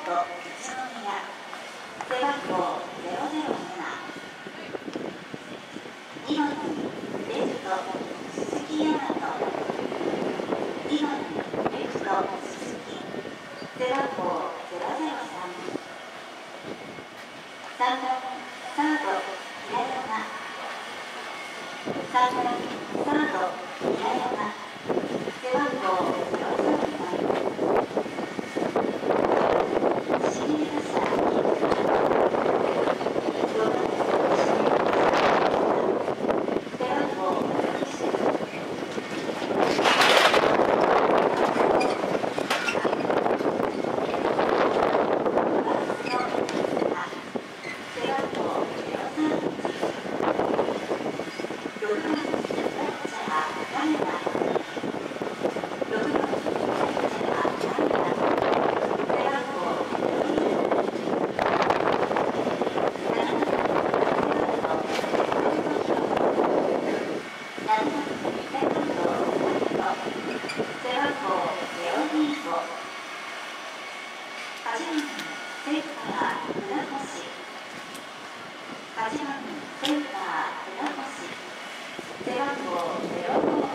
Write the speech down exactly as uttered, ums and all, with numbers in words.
都宇都宮背番号ゼロゼロなな、にばんレフト鈴木大和、にばんレフト鈴木背番号ゼロゼロさん、さんばんサード平山、さんばんサード平山背番号ゼロゼロさん、指名打者よばん背番号にじゅう、はちばんセンター船越背番号ゼロご